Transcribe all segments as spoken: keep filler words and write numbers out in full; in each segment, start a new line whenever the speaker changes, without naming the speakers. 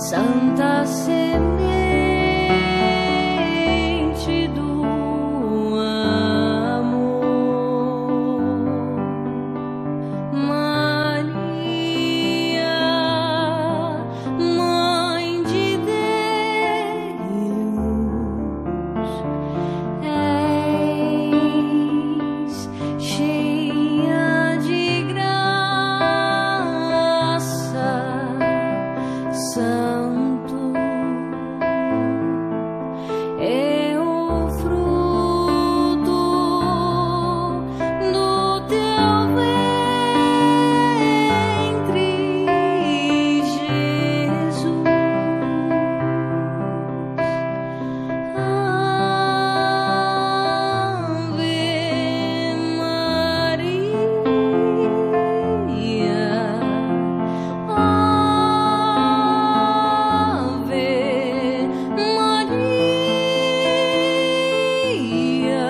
Santa semente do amor, Maria, Mãe de Deus, és cheia de graça, Santo é o fruto do teu ventre, Jesus. Ave Maria, Ave Maria,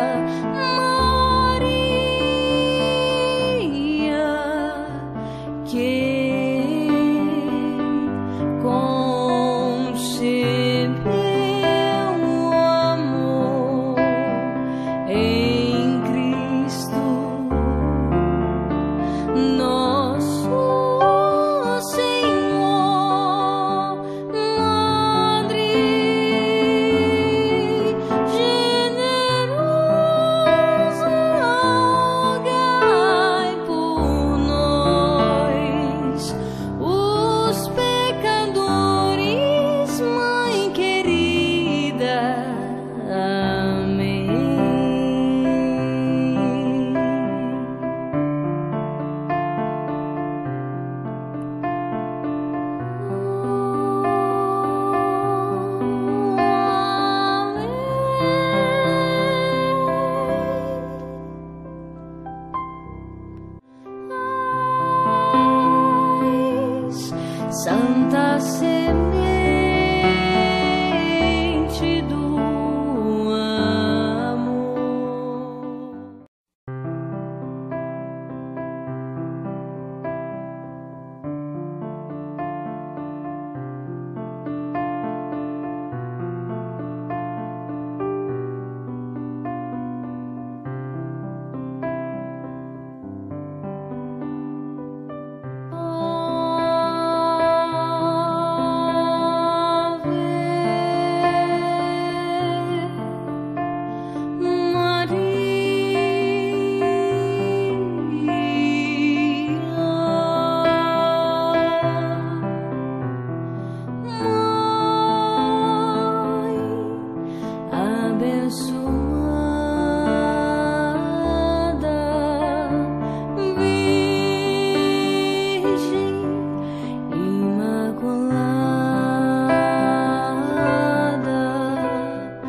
Maria, que concebeu o amor em Cristo, nosso Senhor. Madre generosa, rogai por nós, os pecadores, Mãe querida. Amém. Santa semente do amor.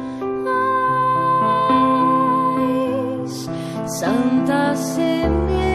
Santa semente